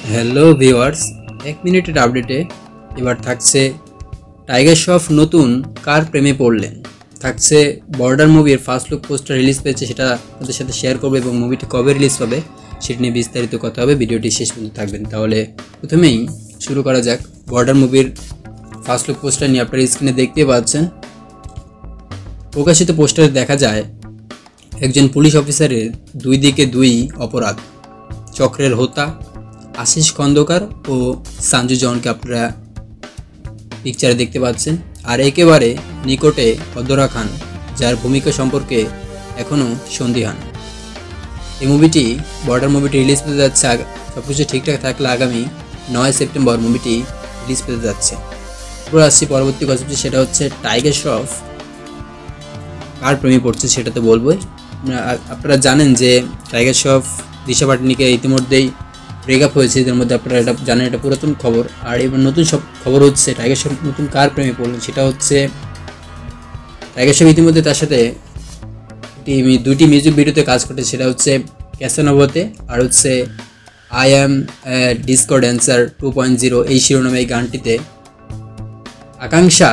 Hello viewers, 1 মিনিটের আপডেটে এবার থাকছে টাইগার শ্রফ নতুন কার প্রেমে পড়লেন। থাকছে বর্ডার মুভির ফার্স্ট লুক পোস্টার রিলিজ পেয়েছে, সেটা আপনাদের সাথে শেয়ার করবো এবং মুভিটি কবে রিলিজ পাবে সেটা নিয়ে বিস্তারিত কথা হবে। ভিডিওটি শেষ পর্যন্ত থাকবেন। তাহলে প্রথমেই শুরু করা যাক। বর্ডার মুভির ফার্স্ট লুক পোস্টার নিয়ে আপনারা স্ক্রিনে দেখতে পাচ্ছেন। প্রকাশিত পোস্টারে দেখা যায় একজন পুলিশ অফিসারের দুই দিকে দুই অপরাধ চক্রের হোতা আশিস খন্দকার ও সঞ্জু জনকে আপনারা পিকচারে দেখতে পাচ্ছেন। আর একেবারে নিকটে অদরা খান, যার ভূমিকা সম্পর্কে এখনও সন্দিহান। এই মুভিটি বর্ডার মুভিটি রিলিজ পেতে যাচ্ছে, সব কিছু ঠিকঠাক থাকলে আগামী 9 সেপ্টেম্বর মুভিটি রিলিজ পেতে যাচ্ছে। এরপর আসছি পরবর্তী গল্পটি, সেটা হচ্ছে টাইগার শ্রফ কার প্রেমে পড়ছে সেটা তো বলবোই। আপনারা জানেন যে টাইগার শ্রফ দিশা পাটনিকে ইতিমধ্যেই ব্রেকআপ হয়েছে, এদের মধ্যে আপনারা এটা জানেন, এটা পুরাতন খবর। আর এবার নতুন সব খবর হচ্ছে টাইগার শ্রফ নতুন কার প্রেমে পড়লেন, সেটা হচ্ছে টাইগার শ্রফ ইতিমধ্যে তার সাথে দুইটি মিউজিক ভিডিওতে কাজ করতে, সেটা হচ্ছে ক্যাসানোভাতে আর হচ্ছে আই অ্যাম ডিস্কো ড্যান্সার 2.0 এই শিরোনামে এই গানটিতে আকাঙ্ক্ষা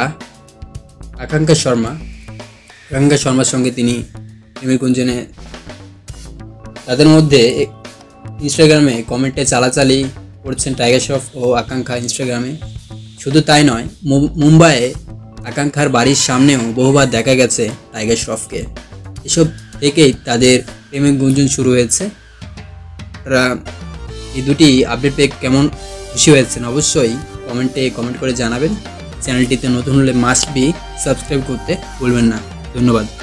শর্মার সঙ্গে তিনি প্রেমের গুঞ্জনে তাদের মধ্যে ইনস্টাগ্রামে কমেন্টে চালাচালি করছেন টাইগার শ্রফ ও আকাঙ্ক্ষা ইনস্টাগ্রামে। শুধু তাই নয়, মুম্বাইয়ে আকাঙ্ক্ষার বাড়ির সামনেও বহুবার দেখা গেছে টাইগার শ্রফকে। এসব থেকেই তাদের প্রেমের গুঞ্জন শুরু হয়েছে। তারা এই দুটি আপডেট পেয়ে কেমন খুশি হয়েছেন অবশ্যই কমেন্ট করে জানাবেন। চ্যানেলটিতে নতুন হলে মাস্ট বি সাবস্ক্রাইব করতে ভুলবেন না। ধন্যবাদ।